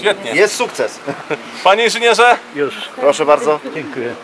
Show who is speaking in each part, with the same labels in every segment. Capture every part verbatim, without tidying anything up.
Speaker 1: Świetnie.
Speaker 2: Jest sukces.
Speaker 1: Panie inżynierze?
Speaker 3: Już.
Speaker 2: Proszę bardzo.
Speaker 3: Dziękuję.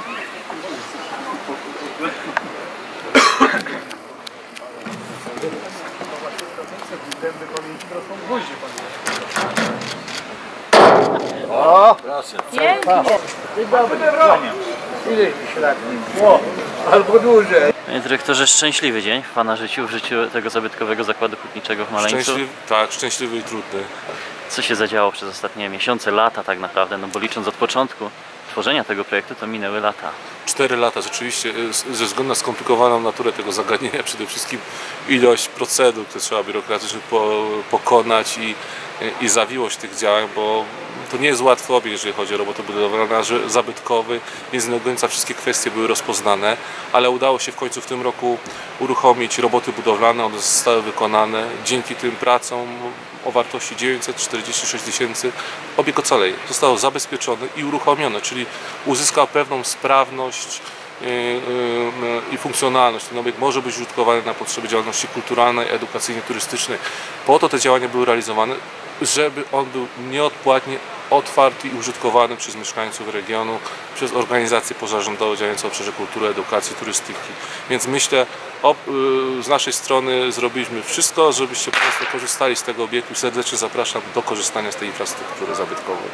Speaker 2: O!
Speaker 3: Dzień dobry. Ile się lat? O, albo dłużej.
Speaker 4: Panie dyrektorze, szczęśliwy dzień w Pana życiu, w życiu tego zabytkowego zakładu hutniczego w Maleńcu.
Speaker 1: Szczęśliwy, tak, szczęśliwy i trudny.
Speaker 4: Co się zadziało przez ostatnie miesiące, lata tak naprawdę, no bo licząc od początku tworzenia tego projektu, to minęły lata.
Speaker 1: Cztery lata rzeczywiście, ze względu na skomplikowaną naturę tego zagadnienia, przede wszystkim ilość procedur, które trzeba biurokratycznie po, pokonać i, i zawiłość tych działań, bo to nie jest łatwy obiekt, jeżeli chodzi o robotę budowlaną, zabytkowy, więc nie do końca wszystkie kwestie były rozpoznane, ale udało się w końcu w tym roku uruchomić roboty budowlane, one zostały wykonane. Dzięki tym pracom o wartości dziewięćset czterdzieści sześć tysięcy obiekt ocaleje. Został zabezpieczony i uruchomiony, czyli uzyskał pewną sprawność i funkcjonalność. Ten obiekt może być użytkowany na potrzeby działalności kulturalnej, edukacyjnej, turystycznej. Po to te działania były realizowane, żeby on był nieodpłatnie otwarty i użytkowany przez mieszkańców regionu, przez organizacje pozarządowe działające w obszarze kultury, edukacji, turystyki. Więc myślę, o, z naszej strony zrobiliśmy wszystko, żebyście po prostu korzystali z tego obiektu i serdecznie zapraszam do korzystania z tej infrastruktury zabytkowej.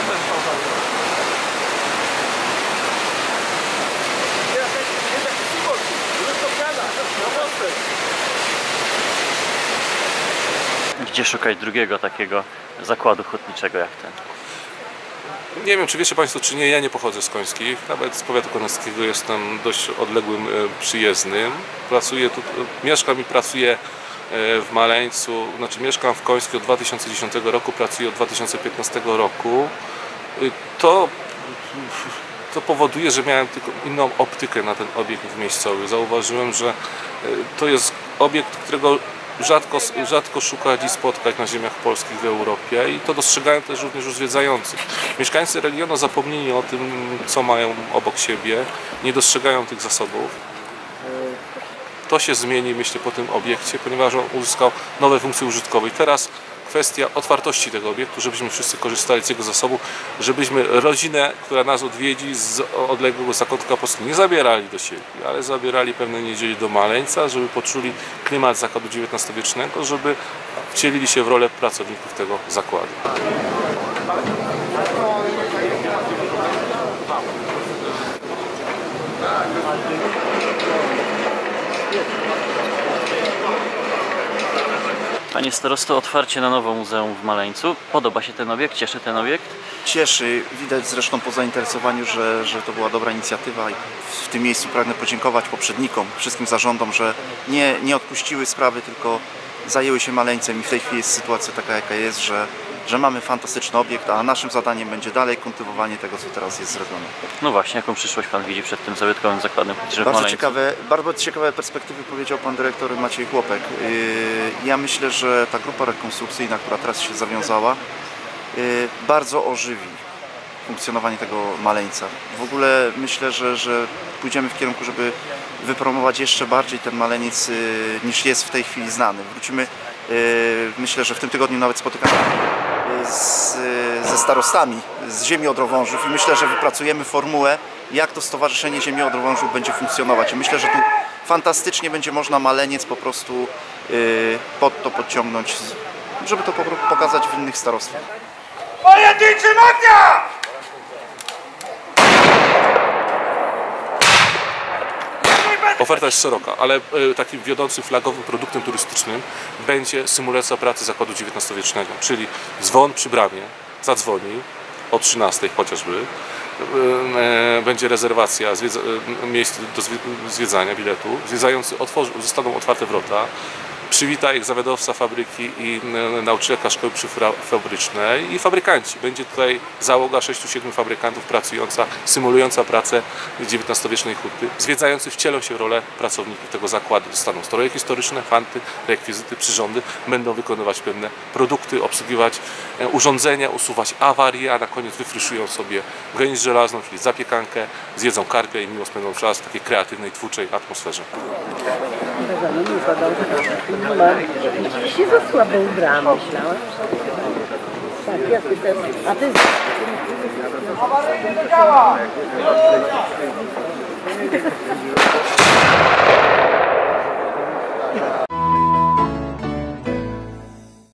Speaker 4: Gdzie szukać drugiego takiego zakładu hutniczego jak ten?
Speaker 1: Nie wiem, czy wiecie Państwo, czy nie, ja nie pochodzę z Końskich, nawet z powiatu koneckiego jestem dość odległym przyjezdnym. Pracuję tu, mieszkam i pracuję w Maleńcu, znaczy mieszkam w Końskich od dwa tysiące dziesiątego roku, pracuję od dwa tysiące piętnastego roku. To, to powoduje, że miałem tylko inną optykę na ten obiekt miejscowy. Zauważyłem, że to jest obiekt, którego Rzadko, rzadko szukać i spotkać na ziemiach polskich w Europie i to dostrzegają też również już zwiedzający. Mieszkańcy regionu zapomnieli o tym, co mają obok siebie, nie dostrzegają tych zasobów. To się zmieni, myślę, po tym obiekcie, ponieważ on uzyskał nowe funkcje użytkowe. I teraz kwestia otwartości tego obiektu, żebyśmy wszyscy korzystali z jego zasobu, żebyśmy rodzinę, która nas odwiedzi z odległego zakątka Polski, nie zabierali do siebie, ale zabierali pewne niedzieli do Maleńca, żeby poczuli klimat zakładu dziewiętnastowiecznego, żeby wcielili się w rolę pracowników tego zakładu.
Speaker 4: Panie starosto, otwarcie na nowo muzeum w Maleńcu. Podoba się ten obiekt? Cieszy ten obiekt?
Speaker 2: Cieszy. Widać zresztą po zainteresowaniu, że, że to była dobra inicjatywa i w tym miejscu pragnę podziękować poprzednikom, wszystkim zarządom, że nie, nie odpuściły sprawy, tylko zajęły się Maleńcem i w tej chwili jest sytuacja taka, jaka jest, że, że mamy fantastyczny obiekt, a naszym zadaniem będzie dalej kultywowanie tego, co teraz jest zrobione.
Speaker 4: No właśnie, jaką przyszłość Pan widzi przed tym zabytkowym zakładem hutniczym w
Speaker 2: Bardzo
Speaker 4: Maleńcu?
Speaker 2: ciekawe, bardzo ciekawe perspektywy powiedział Pan Dyrektor Maciej Chłopek. Ja myślę, że ta grupa rekonstrukcyjna, która teraz się zawiązała, bardzo ożywi funkcjonowanie tego Maleńca. W ogóle myślę, że, że pójdziemy w kierunku, żeby wypromować jeszcze bardziej ten Maleniec niż jest w tej chwili znany. Wrócimy, myślę, że w tym tygodniu nawet spotykamy z, ze starostami z ziemi Odrowążów i myślę, że wypracujemy formułę, jak to Stowarzyszenie Ziemi Odrowążów będzie funkcjonować. I myślę, że tu fantastycznie będzie można Maleniec po prostu pod to podciągnąć, żeby to pokazać w innych starostwach.
Speaker 5: Pojedynczy ognia!
Speaker 1: Oferta jest szeroka, ale takim wiodącym, flagowym produktem turystycznym będzie symulacja pracy zakładu dziewiętnastowiecznego, czyli dzwon przy bramie zadzwoni o trzynastej chociażby, będzie rezerwacja miejsc do zwiedzania, biletu, zwiedzający otworzy, zostaną otwarte wrota, przywita ich zawiadowca fabryki i nauczycielka szkoły przyfabrycznej i fabrykanci. Będzie tutaj załoga sześciu siedmiu fabrykantów pracująca, symulująca pracę dziewiętnastowiecznej huty. Zwiedzający wcielą się w rolę pracowników tego zakładu. Dostaną stroje historyczne, fanty, rekwizyty, przyrządy, będą wykonywać pewne produkty, obsługiwać urządzenia, usuwać awarie, a na koniec wyfryszują sobie gęś żelazną, czyli zapiekankę, zjedzą karpia i miło spędzą czas w takiej kreatywnej, twórczej atmosferze.
Speaker 6: Się za słabo ubrałam, myślałam. A ty
Speaker 5: Awaryjny do działa!